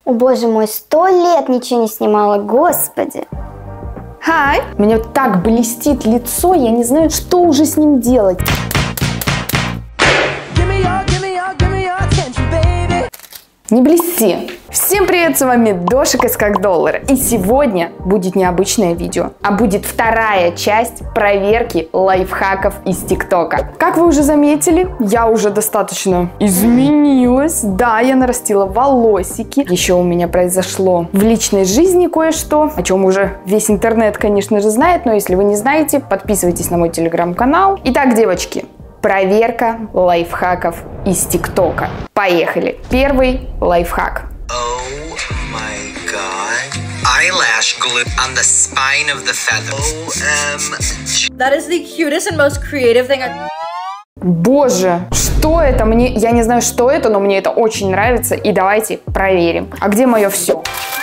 О боже мой, 100 лет ничего не снимала, господи. Хай! У меня так блестит лицо, я не знаю, что уже с ним делать. Не блести. Всем привет, с вами Дошик из Как Доллар. И сегодня будет необычное видео, а будет вторая часть проверки лайфхаков из ТикТока. Как вы уже заметили, я уже достаточно изменилась. Да, я нарастила волосики. Еще у меня произошло в личной жизни кое-что, о чем уже весь интернет, конечно же, знает. Но если вы не знаете, подписывайтесь на мой телеграм-канал. Итак, девочки, проверка лайфхаков из ТикТока. Поехали. Первый лайфхак. Oh my god. Eyelash glue on the spine of the feather. OMG. That is the cutest and most creative thing I've... Боже, что это? Я не знаю, что это, но мне это очень нравится. И давайте проверим. А где мое все?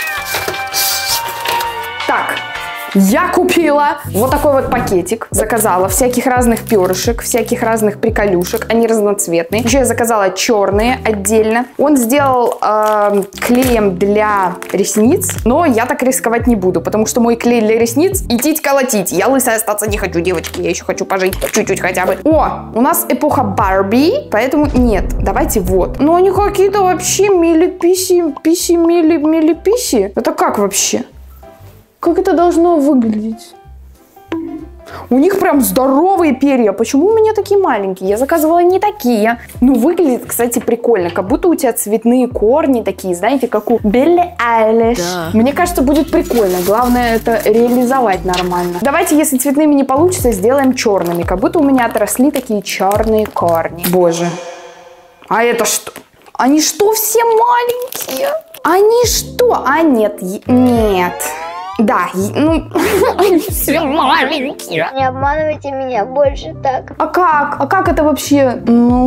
Так. Я купила вот такой вот пакетик, заказала всяких разных перышек, всяких разных приколюшек, они разноцветные. Еще я заказала черные отдельно. Он сделал клеем для ресниц, но я так рисковать не буду, потому что мой клей для ресниц идти колотить. Я лысая остаться не хочу, девочки, я еще хочу пожить чуть-чуть хотя бы. О, у нас эпоха Барби, поэтому нет, давайте вот. Но они какие-то вообще милиписи, милиписи. Это как вообще? Как это должно выглядеть? У них прям здоровые перья. Почему у меня такие маленькие? Я заказывала не такие. Ну, выглядит, кстати, прикольно. Как будто у тебя цветные корни такие, знаете, как у Билли Айлиш. Да. Мне кажется, будет прикольно. Главное, это реализовать нормально. Давайте, если цветными не получится, сделаем черными. Как будто у меня отросли такие черные корни. Боже. А это что? Они что, все маленькие? Они что? А нет, нет. Да, ну, они все маленькие. Не обманывайте меня больше так. А как? А как это вообще? Ну,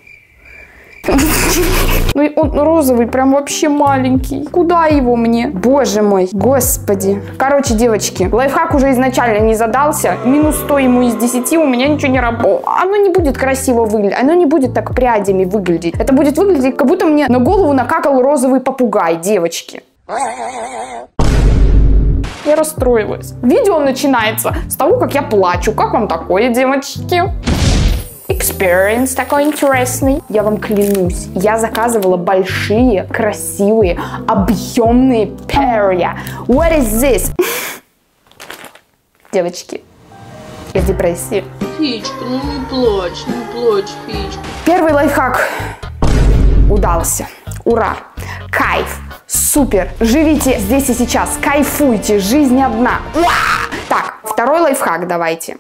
он розовый, прям вообще маленький. Куда его мне? Боже мой, господи. Короче, девочки, лайфхак уже изначально не задался. Минус 100 ему из 10, у меня ничего не работает. Оно не будет красиво выглядеть, оно не будет так прядями выглядеть. Это будет выглядеть, как будто мне на голову накакал розовый попугай, девочки. Я расстроилась. Видео начинается с того, как я плачу. Как вам такое, девочки? Experience такой интересный. Я вам клянусь, я заказывала большие, красивые, объемные перья. What is this? Девочки, я в депрессии. Фичка, ну не плачь, Фичка. Первый лайфхак удался. Ура! Кайф! Супер! Живите здесь и сейчас, кайфуйте, жизнь одна. Уа! Так, второй лайфхак давайте.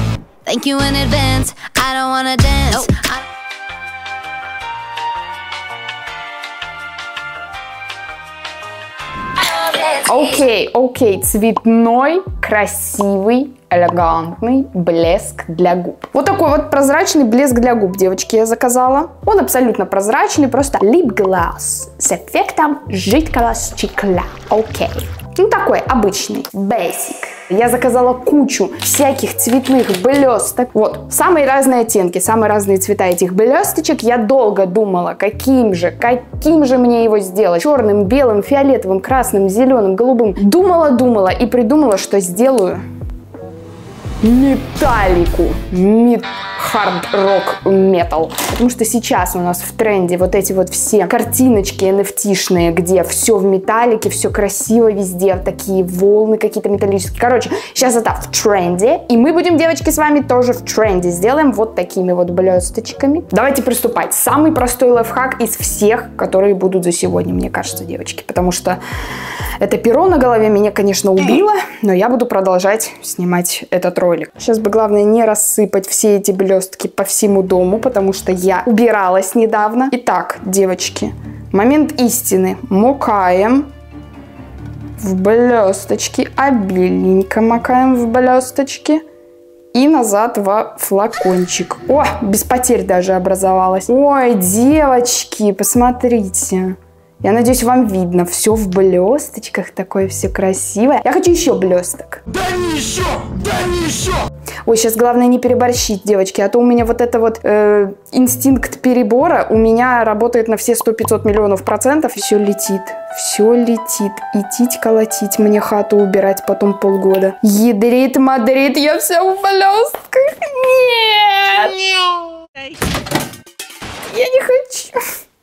Окей, цветной, красивый, элегантный блеск для губ. Вот такой вот прозрачный блеск для губ, девочки, я заказала. Он абсолютно прозрачный, просто lip gloss с эффектом жидкого стекла. Окей. Ну, такой обычный, basic. Я заказала кучу всяких цветных блесток. Вот, самые разные оттенки, самые разные цвета этих блесточек. Я долго думала, каким же мне его сделать. Черным, белым, фиолетовым, красным, зеленым, голубым. Думала и придумала, что сделаю металлику. Хард-рок метал. Потому что сейчас у нас в тренде вот эти вот все картиночки NFT-шные, где все в металлике, все красиво везде, такие волны какие-то металлические. Короче, сейчас это в тренде, и мы будем, девочки, с вами тоже в тренде. Сделаем вот такими вот блесточками. Давайте приступать. Самый простой лайфхак из всех, которые будут за сегодня, мне кажется, девочки. Потому что это перо на голове меня, конечно, убило, но я буду продолжать снимать этот ролик. Сейчас бы главное не рассыпать все эти блестки по всему дому, потому что я убиралась недавно. Итак, девочки, момент истины. Макаем в блесточки, обильненько макаем в блесточки и назад во флакончик. О, без потерь даже образовалось. Ой, девочки, посмотрите. Я надеюсь, вам видно. Все в блесточках, такое все красивое. Я хочу еще блесток. Да не еще! Да не еще! Ой, сейчас главное не переборщить, девочки, а то у меня вот это вот инстинкт перебора у меня работает на все 100-500 миллионов %. Все летит. Все летит. Идти колотить мне хату убирать потом полгода. Ядрит Мадрид, я вся в блестках. Нет! Я не хочу.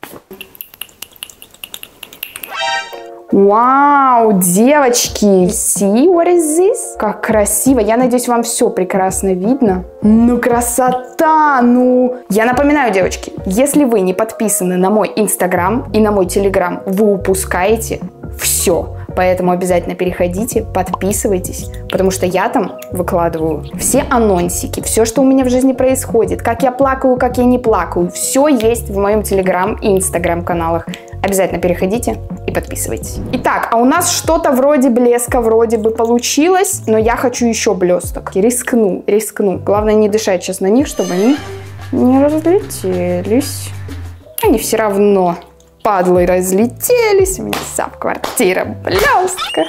Вау, девочки, see what is this? Как красиво. Я надеюсь, вам все прекрасно видно. Ну, красота, ну. Я напоминаю, девочки, если вы не подписаны на мой Инстаграм и на мой Телеграм, вы упускаете все. Поэтому обязательно переходите, подписывайтесь, потому что я там выкладываю все анонсики, все, что у меня в жизни происходит, как я плакаю, как я не плакаю. Все есть в моем Телеграм и Инстаграм каналах. Обязательно переходите и подписывайтесь. Итак, а у нас что-то вроде блеска вроде бы получилось, но я хочу еще блесток. Рискну. Главное не дышать сейчас на них, чтобы они не разлетелись. Они все равно, падлы, разлетелись. У меня вся квартира в блестках.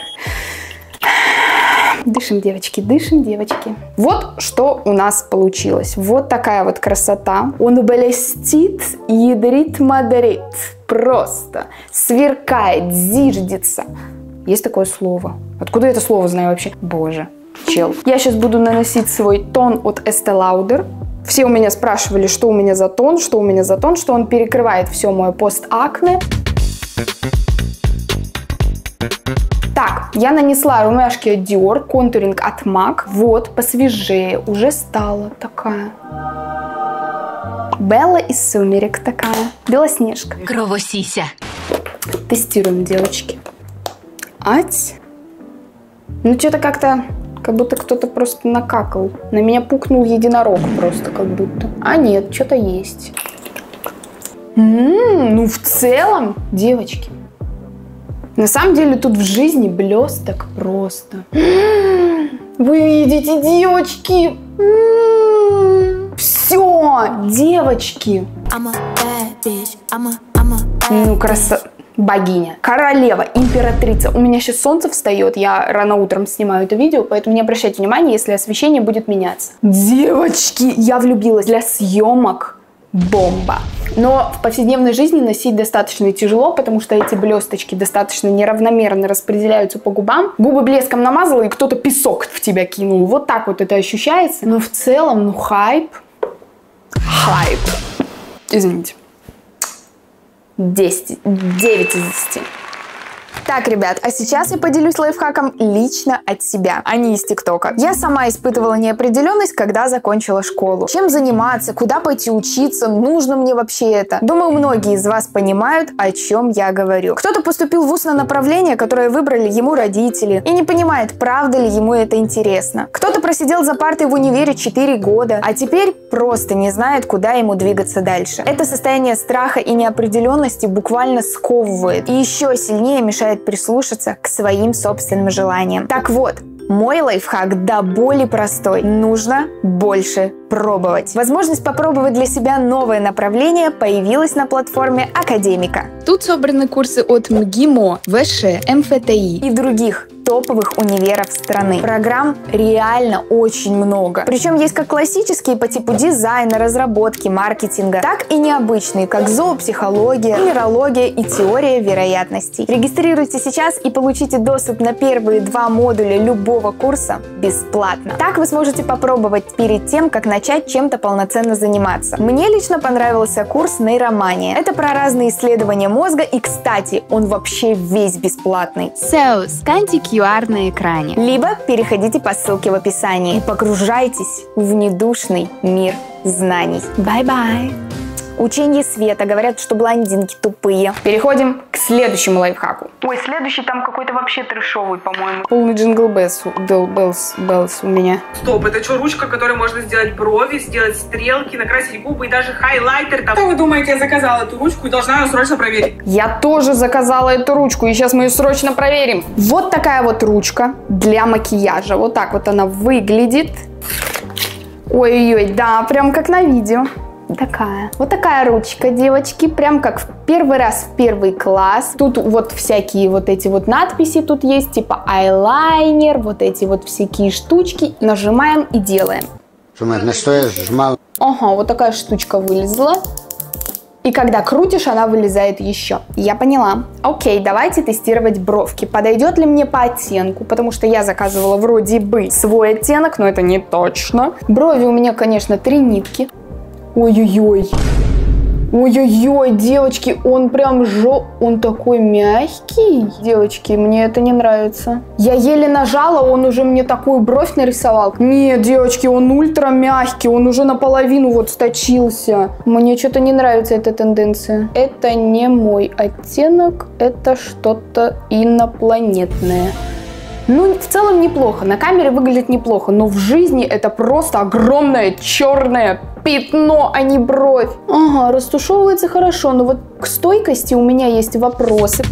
Дышим, девочки, дышим, девочки. Вот что у нас получилось. Вот такая вот красота. Он блестит, ядрит Мадрид. Просто сверкает, зиждется. Есть такое слово? Откуда я это слово знаю вообще? Боже, чел. Я сейчас буду наносить свой тон от Estee Lauder. Все у меня спрашивали, что у меня за тон, что он перекрывает все мое пост-акне. Так, я нанесла румяшки от Dior, контуринг от MAC. Вот, посвежее уже стала такая. Белла из сумерек такая. Белоснежка. Кровосися. Тестируем, девочки. Ать. Ну, что-то как будто кто-то просто накакал. На меня пукнул единорог просто как будто. А нет, что-то есть. Ну, в целом, девочки. На самом деле тут в жизни блесток просто. Вы видите, девочки? Все, девочки. Ну, красота. Богиня, королева, императрица. У меня сейчас солнце встает, я рано утром снимаю это видео, поэтому не обращайте внимания, если освещение будет меняться. Девочки, я влюбилась. Для съемок бомба. Но в повседневной жизни носить достаточно тяжело, потому что эти блесточки достаточно неравномерно распределяются по губам. Губы блеском намазала, и кто-то песок в тебя кинул. Вот так вот это ощущается. Но в целом, ну, хайп. Хайп. Извините. 9 из 10. Так, ребят, а сейчас я поделюсь лайфхаком лично от себя, а не из ТикТока. Я сама испытывала неопределенность, когда закончила школу. Чем заниматься, куда пойти учиться, нужно мне вообще это? Думаю, многие из вас понимают, о чем я говорю. Кто-то поступил в вуз на направление, которое выбрали ему родители, и не понимает, правда ли ему это интересно. Кто-то просидел за партой в универе 4 года, а теперь просто не знает, куда ему двигаться дальше. Это состояние страха и неопределенности буквально сковывает и еще сильнее мешает прислушаться к своим собственным желаниям. Так вот, мой лайфхак до боли простой. Нужно больше пробовать. Возможность попробовать для себя новое направление появилась на платформе Академика. Тут собраны курсы от МГИМО, ВШ, МФТИ и других топовых универов страны. Программ реально очень много. Причем есть как классические по типу дизайна, разработки, маркетинга, так и необычные, как зоопсихология, нумерология и теория вероятностей. Регистрируйтесь сейчас и получите доступ на первые 2 модуля любого курса бесплатно. Так вы сможете попробовать перед тем, как начать чем-то полноценно заниматься. Мне лично понравился курс «Нейромания». Это про разные исследования мозга, и, кстати, он вообще весь бесплатный. Сканьте QR на экране. Либо переходите по ссылке в описании и погружайтесь в недушный мир знаний. Бай-бай! Учение света. Говорят, что блондинки тупые. Переходим к следующему лайфхаку. Ой, следующий там какой-то вообще трешовый, по-моему. Полный джингл беллс у меня. Стоп, это что, ручка, которой можно сделать брови, сделать стрелки, накрасить губы и даже хайлайтер там. Что вы думаете, я заказала эту ручку и должна ее срочно проверить? Я тоже заказала эту ручку, и сейчас мы ее срочно проверим. Вот такая вот ручка для макияжа. Вот так вот она выглядит. Ой-ой-ой, да, прям как на видео. Такая. Вот такая ручка, девочки. Прям как в первый раз в первый класс. Тут вот всякие вот эти вот надписи тут есть. Типа айлайнер. Вот эти вот всякие штучки. Нажимаем и делаем. На что я сжимал? Ага, вот такая штучка вылезла. И когда крутишь, она вылезает еще. Я поняла. Окей, давайте тестировать бровки. Подойдет ли мне по оттенку? Потому что я заказывала вроде бы свой оттенок, но это не точно. Брови у меня, конечно, 3 нитки. Ой-ой-ой. Ой-ой-ой, девочки, он прям он такой мягкий. Девочки, мне это не нравится. Я еле нажала, он уже мне такую бровь нарисовал. Нет, девочки, он ультра мягкий, он уже наполовину вот сточился. Мне что-то не нравится эта тенденция. Это не мой оттенок, это что-то инопланетное. Ну, в целом неплохо, на камере выглядит неплохо, но в жизни это просто огромное черное пятно, а не бровь. Ага, растушевывается хорошо, но вот к стойкости у меня есть вопросы.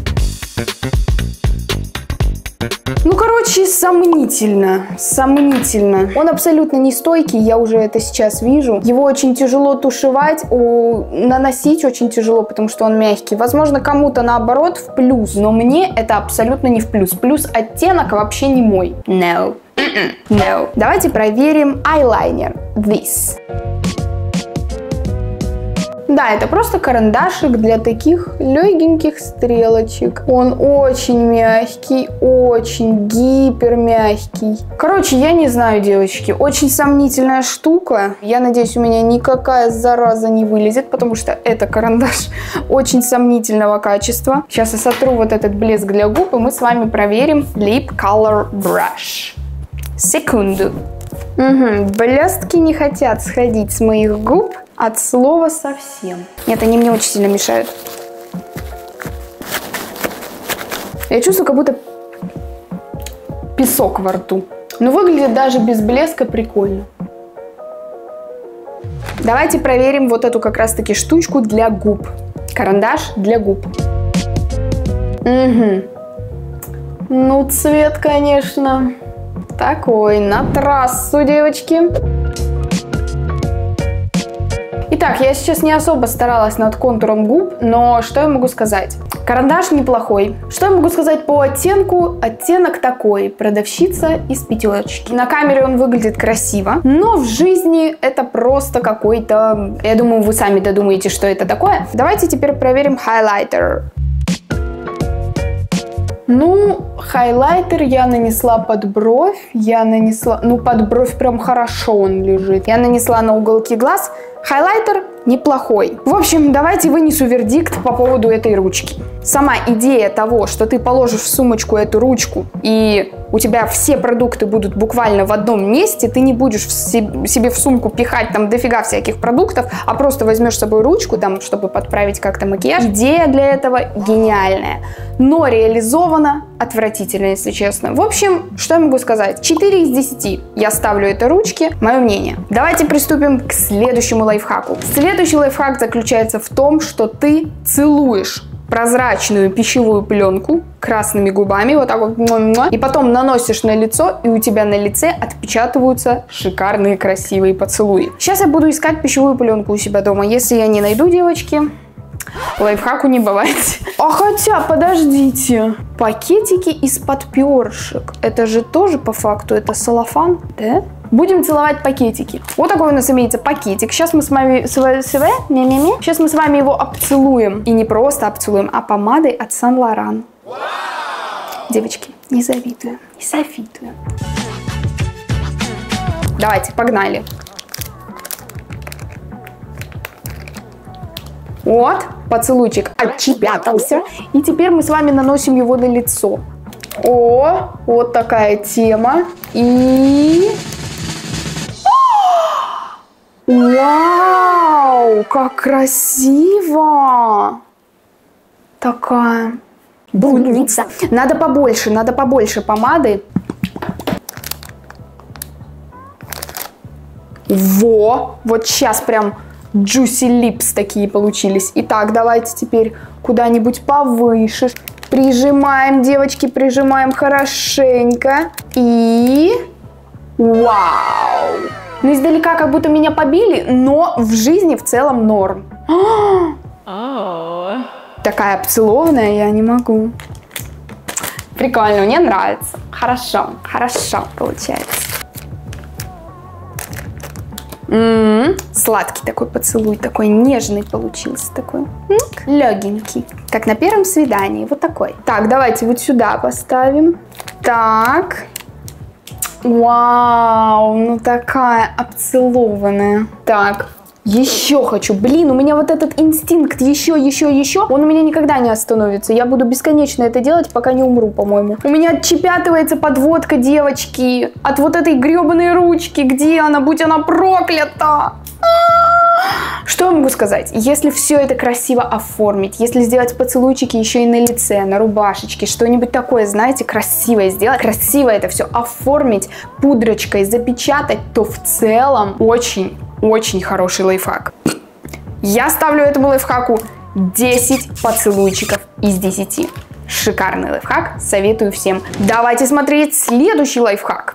Ну, короче, сомнительно. Он абсолютно не стойкий, я уже это сейчас вижу. Его очень тяжело тушевать, наносить очень тяжело, потому что он мягкий. Возможно, кому-то наоборот в плюс, но мне это абсолютно не в плюс. Плюс оттенок вообще не мой. No. No. Давайте проверим eyeliner. This. Да, это просто карандашик для таких легеньких стрелочек. Он очень мягкий, очень гипермягкий. Короче, я не знаю, девочки, очень сомнительная штука. Я надеюсь, у меня никакая зараза не вылезет, потому что это карандаш очень сомнительного качества. Сейчас я сотру вот этот блеск для губ, и мы с вами проверим Lip Color Brush. Секунду. Угу, блестки не хотят сходить с моих губ от слова совсем. Нет, они мне очень сильно мешают. Я чувствую, как будто песок во рту. Но выглядит даже без блеска прикольно. Давайте проверим вот эту как раз-таки штучку для губ. Карандаш для губ. Угу. Ну, цвет, конечно, такой, на трассу, девочки. Итак, я сейчас не особо старалась над контуром губ, но что я могу сказать? Карандаш неплохой. Что я могу сказать по оттенку? Оттенок такой, продавщица из 5. На камере он выглядит красиво, но в жизни это просто какой-то... Я думаю, вы сами додумаете, что это такое. Давайте теперь проверим хайлайтер. Ну, хайлайтер я нанесла под бровь, ну, под бровь прям хорошо он лежит. Я нанесла на уголки глаз. Хайлайтер неплохой. В общем, давайте вынесу вердикт по поводу этой ручки. Сама идея того, что ты положишь в сумочку эту ручку, и у тебя все продукты будут буквально в одном месте, ты не будешь себе в сумку пихать там дофига всяких продуктов, а просто возьмешь с собой ручку, там, чтобы подправить как-то макияж. Идея для этого гениальная, но реализована отвратительно, если честно. В общем, что я могу сказать? 4 из 10 я ставлю этой ручке, мое мнение. Давайте приступим к следующему лайфхаку. Следующий лайфхак заключается в том, что ты целуешь прозрачную пищевую пленку красными губами, вот так вот, и потом наносишь на лицо, и у тебя на лице отпечатываются шикарные красивые поцелуи. Сейчас я буду искать пищевую пленку у себя дома. Если я не найду, девочки, лайфхаку не бывает. А хотя, подождите, пакетики из-под перышек, это же тоже по факту, это целлофан, да? Будем целовать пакетики. Вот такой у нас имеется пакетик. Сейчас мы с вами Сейчас мы с вами его обцелуем. И не просто обцелуем, а помадой от Saint Laurent. Девочки, не завидую. Не завидую. Давайте, погнали. Вот, поцелуйчик отчепятался. И теперь мы с вами наносим его на лицо. О, вот такая тема. И... Вау, как красиво! Такая блудница. Надо побольше помады. Во! Вот сейчас прям juicy lips такие получились. Итак, давайте теперь куда-нибудь повыше. Прижимаем, девочки, прижимаем хорошенько. И... Вау! Ну, издалека как будто меня побили, но в жизни в целом норм. Такая обцелованная, я не могу. Прикольно, мне нравится. Хорошо, хорошо получается. Сладкий такой поцелуй, такой нежный получился, такой легенький, как на первом свидании, вот такой. Так, давайте вот сюда поставим. Так, вау, ну такая обцелованная. Так, еще хочу, блин, у меня вот этот инстинкт еще, он у меня никогда не остановится. Я буду бесконечно это делать, пока не умру, по-моему. У меня отчепятывается подводка, девочки, от вот этой гребаной ручки. Где она? Будь она проклята! Что я могу сказать? Если все это красиво оформить, если сделать поцелуйчики еще и на лице, на рубашечке, что-нибудь такое, знаете, красивое сделать, красиво это все оформить, пудрочкой запечатать, то в целом очень хороший лайфхак. Я ставлю этому лайфхаку 10 поцелуйчиков из 10. Шикарный лайфхак, советую всем. Давайте смотреть следующий лайфхак.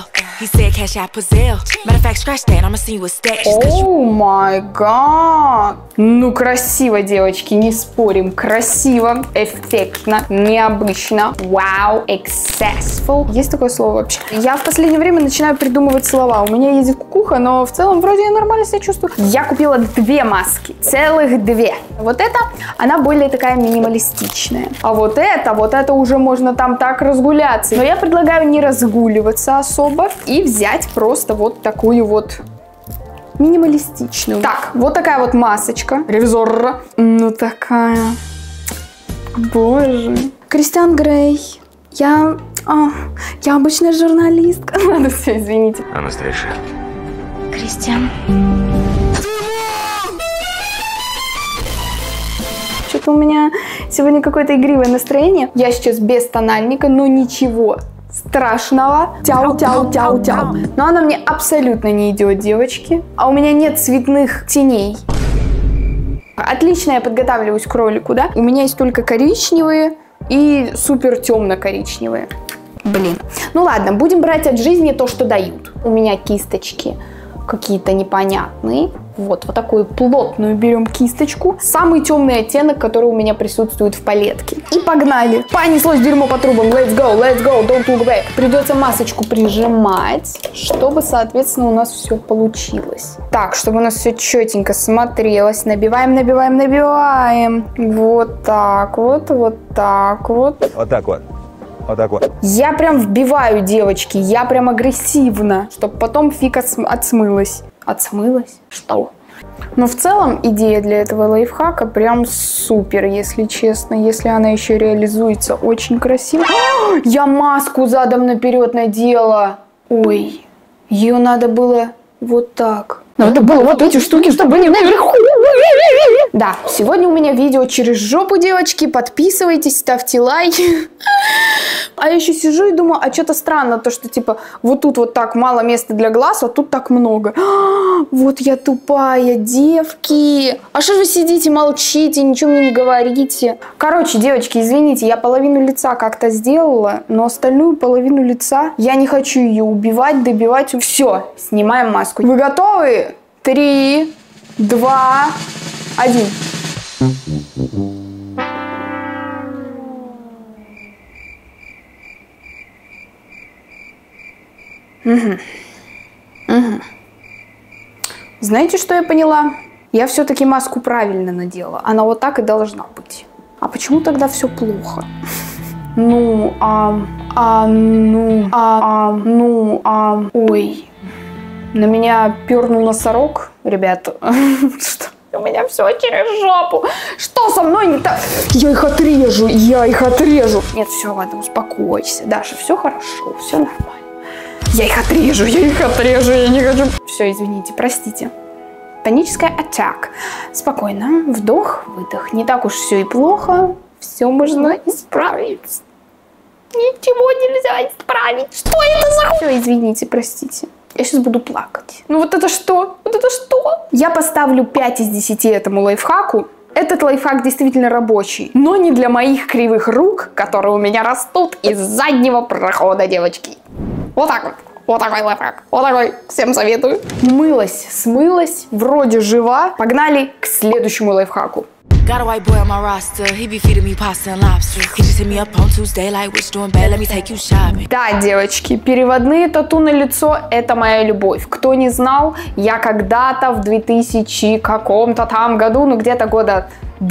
О май гад! Ну красиво, девочки, не спорим. Красиво, эффектно, необычно. Вау, successful. Есть такое слово вообще? Я в последнее время начинаю придумывать слова. У меня ездит кукуха, но в целом вроде я нормально себя чувствую. Я купила 2 маски, целых 2. Вот эта, она более такая минималистичная. А вот это уже можно там так разгуляться. Но я предлагаю не разгуливаться особо и взять просто вот такую вот минималистичную. Так, вот такая вот масочка. Ревизор. Ну такая. Боже. Кристиан Грей. Я обычная журналистка. Ладно, все, извините. Анастасия. Кристиан. Что-то у меня сегодня какое-то игривое настроение. Я сейчас без тональника, но ничего страшного. Тяу. Но она мне абсолютно не идет, девочки. А у меня нет цветных теней. Отлично я подготавливаюсь к ролику, да? У меня есть только коричневые и супер темно-коричневые. Блин. Ну ладно, будем брать от жизни то, что дают. У меня кисточки какие-то непонятные. Вот такую плотную берем кисточку. Самый темный оттенок, который у меня присутствует в палетке. И погнали. Понеслось дерьмо по трубам. Let's go, don't look back. Придется масочку прижимать, чтобы, соответственно, у нас все получилось. Так, чтобы у нас все четенько смотрелось. Набиваем. Вот так вот. Вот так вот. Вот так вот. Я прям вбиваю, девочки. Я прям агрессивно, чтобы потом фиг отсмылась. Отсмылась? Что? Но в целом идея для этого лайфхака прям супер, если честно. Если она еще реализуется очень красиво. Я маску задом наперед надела. Ой, ее надо было вот так. Надо было вот эти штуки, чтобы они наверху. Да, сегодня у меня видео через жопу, девочки. Подписывайтесь, ставьте лайки. А я еще сижу и думаю, а что-то странно, то что типа вот тут вот так мало места для глаз, а тут так много. Вот я тупая, девки. А что же вы сидите, молчите, ничего мне не говорите? Короче, девочки, извините, я половину лица как-то сделала, но остальную половину лица я не хочу ее убивать, добивать. Все, снимаем маску. Вы готовы? 3, 2, 1. Знаете, что я поняла? Я все-таки маску правильно надела. Она вот так и должна быть. А почему тогда все плохо? Ой. На меня пернул носорог, ребята. Что? У меня все через жопу. Что со мной не так? Я их отрежу. Нет, все, ладно, успокойся. Даша, все хорошо, все нормально. Я их отрежу, я не хочу. Все, извините, простите. Паническая атака. Спокойно, вдох, выдох. Не так уж все и плохо. Все можно исправить. Ничего нельзя исправить. Что это за... Все, извините, простите. Я сейчас буду плакать. Ну вот это что? Я поставлю 5 из 10 этому лайфхаку. Этот лайфхак действительно рабочий, но не для моих кривых рук, которые у меня растут из заднего прохода, девочки. Вот так вот. Вот такой лайфхак. Вот такой. Всем советую. Мылась, смылась, вроде жива. Погнали к следующему лайфхаку. Got a white boy on my roster, he be feeding me pasta and lobster. He just hit me up on Tuesday like, which doing bad, let me take you shopping. Да, девочки, переводные тату на лицо – это моя любовь. Кто не знал, я когда-то в 2000 каком-то там году, ну где-то года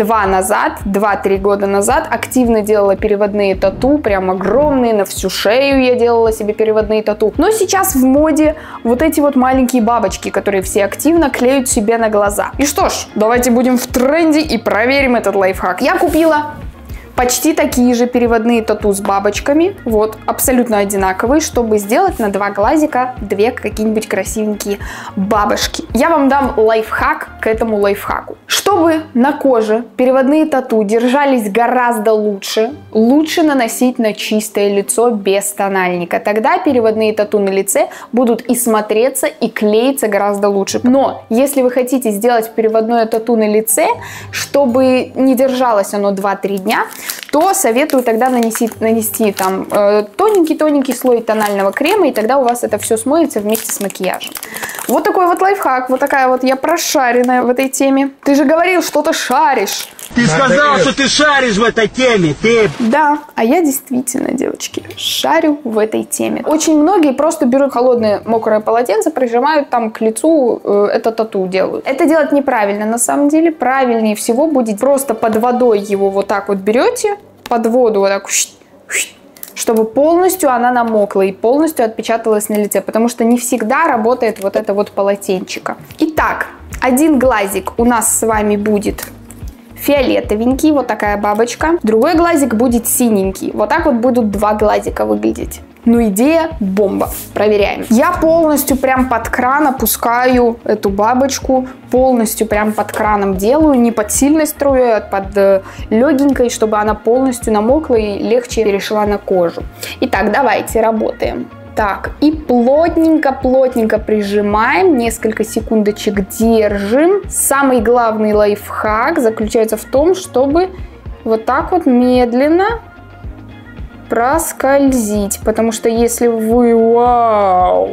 2-3 года назад активно делала переводные тату, прям огромные, на всю шею я делала себе переводные тату. Но сейчас в моде вот эти вот маленькие бабочки, которые все активно клеют себе на глаза. И что ж, давайте будем в тренде и проверим этот лайфхак. Я купила почти такие же переводные тату с бабочками, вот, абсолютно одинаковые, чтобы сделать на 2 глазика 2 какие-нибудь красивенькие бабочки. Я вам дам лайфхак к этому лайфхаку. Чтобы на коже переводные тату держались гораздо лучше, лучше наносить на чистое лицо без тональника. Тогда переводные тату на лице будут и смотреться, и клеиться гораздо лучше. Но если вы хотите сделать переводное тату на лице, чтобы не держалось оно 2-3 дня, то советую тогда нанести там тоненький-тоненький слой тонального крема, и тогда у вас это все смоется вместе с макияжем. Вот такой вот лайфхак, вот такая вот я прошаренная в этой теме. Ты же говорил, что ты шаришь. Ты сказал, что ты шаришь в этой теме, ты... Да, а я действительно, девочки, шарю в этой теме. Очень многие просто берут холодное мокрое полотенце, прижимают там к лицу это тату делают. Это делать неправильно, на самом деле. Правильнее всего будет просто под водой его вот так вот берете, под воду вот так, чтобы полностью она намокла и полностью отпечаталась на лице, потому что не всегда работает вот это вот полотенчико. Итак, один глазик у нас с вами будет фиолетовенький, вот такая бабочка. Другой глазик будет синенький. Вот так вот будут 2 глазика выглядеть. Ну, идея бомба. Проверяем. Я полностью прям под кран опускаю эту бабочку. Полностью прям под краном делаю. Не под сильной струей, а под легенькой, чтобы она полностью намокла и легче перешла на кожу. Итак, давайте работаем. Так, и плотненько-плотненько прижимаем, несколько секундочек держим. Самый главный лайфхак заключается в том, чтобы вот так вот медленно проскользить, потому что если вы... Вау!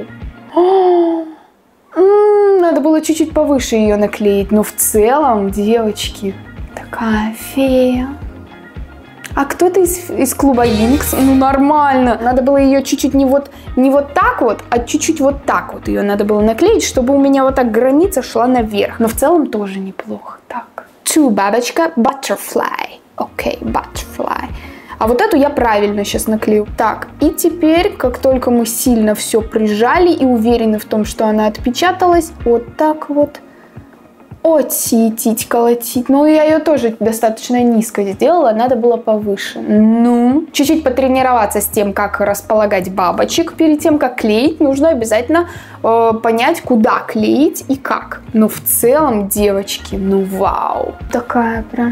Надо было чуть-чуть повыше ее наклеить, но в целом, девочки, такая фея. А кто-то из клуба Винкс, ну нормально. Надо было ее чуть-чуть не вот так вот, а чуть-чуть вот так вот ее надо было наклеить, чтобы у меня вот так граница шла наверх. Но в целом тоже неплохо. Так. Бабочка, butterfly. Окей, butterfly. А вот эту я правильно сейчас наклею. Так, и теперь, как только мы сильно все прижали и уверены в том, что она отпечаталась, вот так вот отсетить, колотить. Ну, я ее тоже достаточно низко сделала, надо было повыше. Ну, чуть-чуть потренироваться с тем, как располагать бабочек перед тем, как клеить. Нужно обязательно понять, куда клеить и как. Но в целом, девочки, ну вау. Такая прям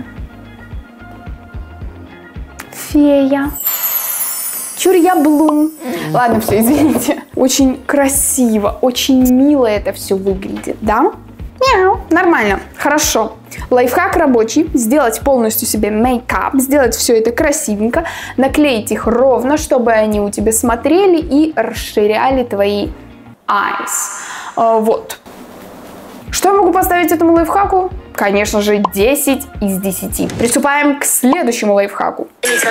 фея. Чурья Блум. Ладно, все, извините. Очень красиво, очень мило это все выглядит, да? Мяу, нормально, хорошо. Лайфхак рабочий. Сделать полностью себе мейкап, сделать все это красивенько, наклеить их ровно, чтобы они у тебя смотрели и расширяли твои eyes. Вот. Что я могу поставить этому лайфхаку? Конечно же, 10 из 10. Приступаем к следующему лайфхаку.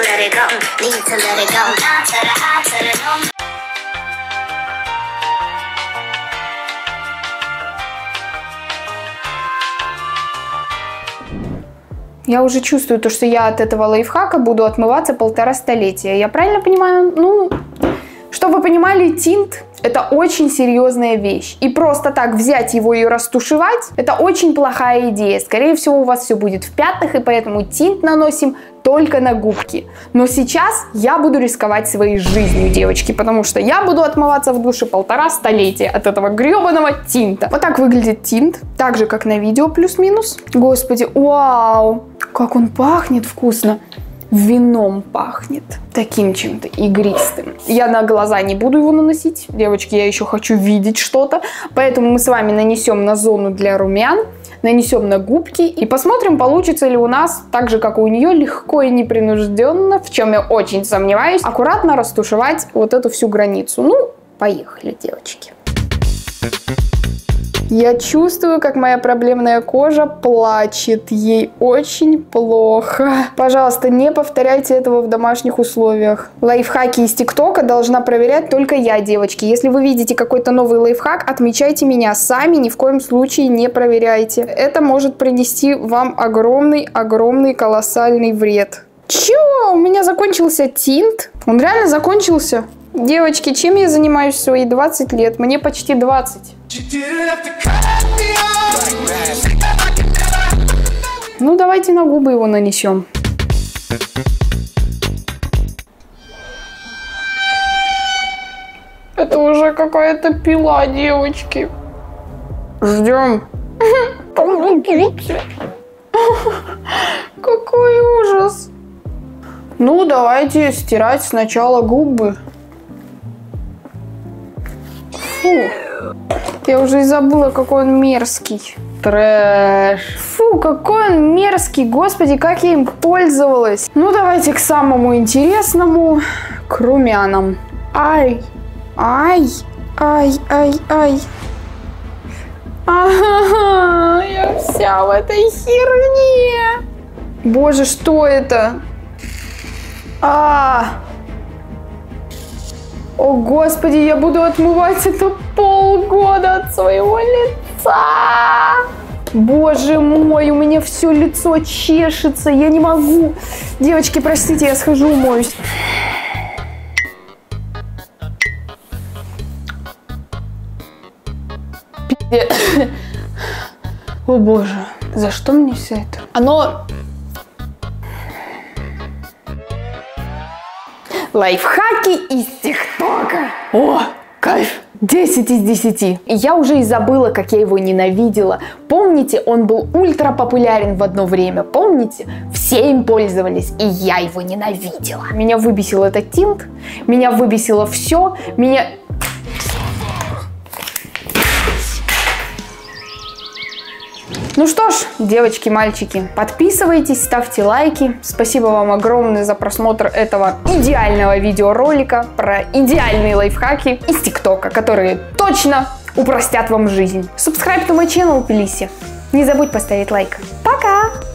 Я уже чувствую то, что я от этого лайфхака буду отмываться 1,5 столетия. Я правильно понимаю? Ну, чтобы вы понимали, тинт – это очень серьезная вещь. И просто так взять его и растушевать – это очень плохая идея. Скорее всего, у вас все будет в пятнах, и поэтому тинт наносим только на губки. Но сейчас я буду рисковать своей жизнью, девочки, потому что я буду отмываться в душе 1,5 столетия от этого гребаного тинта. Вот так выглядит тинт, так же, как на видео, плюс-минус. Господи, вау, как он пахнет вкусно. Вином пахнет. Таким чем-то игристым. Я на глаза не буду его наносить. Девочки, я еще хочу видеть что-то. Поэтому мы с вами нанесем на зону для румян. Нанесем на губки и посмотрим, получится ли у нас, так же, как и у нее, легко и непринужденно, в чем я очень сомневаюсь, аккуратно растушевать вот эту всю границу. Ну, Поехали, девочки. Я чувствую, как моя проблемная кожа плачет. Ей очень плохо. Пожалуйста, не повторяйте этого в домашних условиях. Лайфхаки из ТикТока должна проверять только я, девочки. Если вы видите какой-то новый лайфхак, отмечайте меня. Сами ни в коем случае не проверяйте. Это может принести вам огромный, колоссальный вред. Чё? У меня закончился тинт? Он реально закончился? Девочки, чем я занимаюсь в свои 20 лет? Мне почти 20. Ну, давайте на губы его нанесем. Это уже какая-то пила, девочки. Ждем. Какой ужас. Ну, давайте стирать сначала губы. Фу. Я уже и забыла, какой он мерзкий. Трэш. Фу, какой он мерзкий. Господи, как я им пользовалась. Ну, давайте к самому интересному. К румянам. Ай. Ай. Ай, ай, ай. Ага, я вся в этой херне. Боже, что это? О, Господи, я буду отмывать это полгода от своего лица. Боже мой, у меня все лицо чешется, я не могу. Девочки, простите, я схожу умоюсь. О, Боже, за что мне все это? Оно... Лайфхаки из ТикТока. О, кайф. 10 из 10. Я уже и забыла, как я его ненавидела. Помните, он был ультра популярен в одно время. Помните? Все им пользовались, и я его ненавидела. Меня выбесил этот тинт, меня выбесило все, меня... Ну что ж, девочки, мальчики, подписывайтесь, ставьте лайки. Спасибо вам огромное за просмотр этого идеального видеоролика про идеальные лайфхаки из ТикТока, которые точно упростят вам жизнь. Subscribe to my channel, Пелиси. Не забудь поставить лайк. Пока!